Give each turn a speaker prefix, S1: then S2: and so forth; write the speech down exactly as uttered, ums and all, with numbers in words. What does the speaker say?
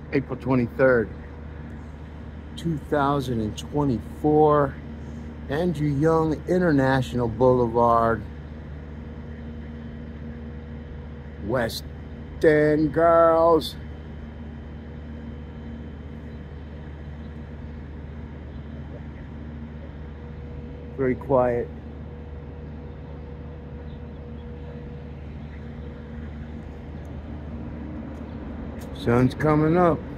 S1: April twenty-third, two thousand twenty-four, Andrew Young International Boulevard, West End, girls. Very quiet. Sun's coming up.